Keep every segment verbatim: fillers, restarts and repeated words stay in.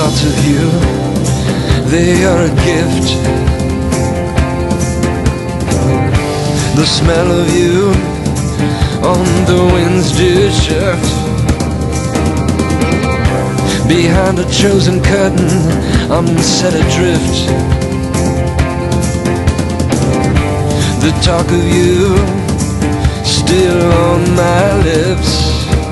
thoughts of you, they are a gift. The smell of you on the wind's dear shift. Behind a chosen curtain, I'm set adrift. The talk of you still on my lips.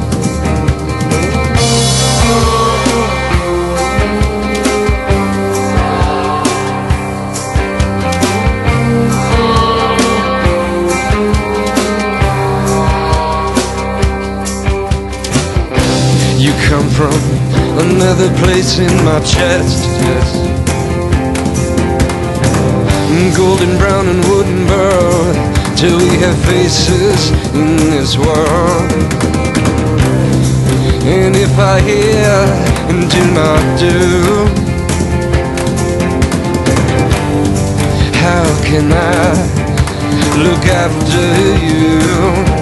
You come from another place in my chest, yes. Golden brown and wooden burrow, till we have faces in this world. And if I hear and do not do, how can I look after you?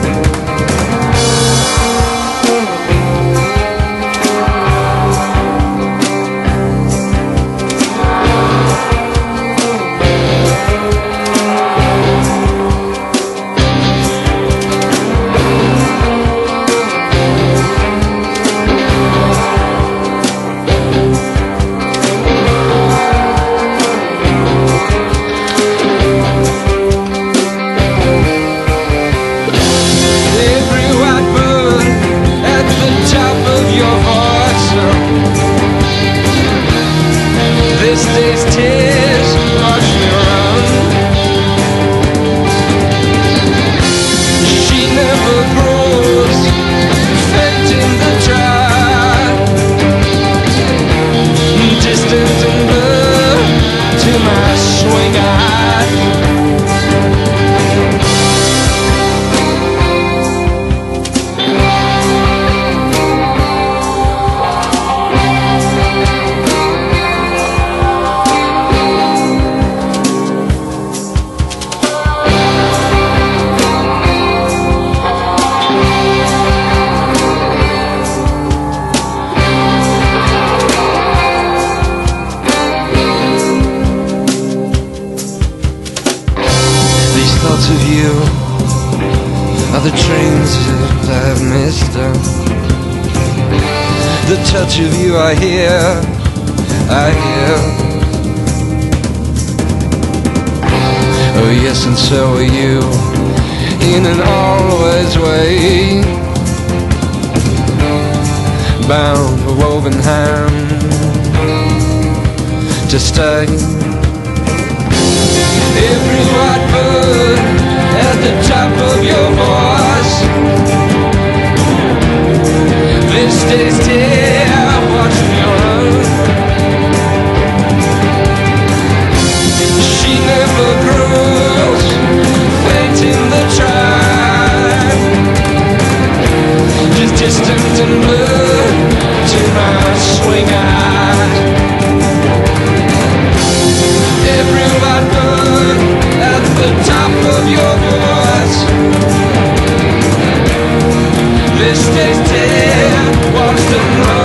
This day's tears watch me run. She never grows faint in the dry, distant and blurred to my swing eye. Thoughts of you are the trains that I've missed. The touch of you I hear, I hear. Oh yes, and so are you, in an always way, bound for woven hand to stay. Every white bird at the top of your voice, this day's tear watch me run. She never grows faint in the tribe, just distant and blurred to my swing eye. Every white bird at the top of your voice, this day's tear walks the road.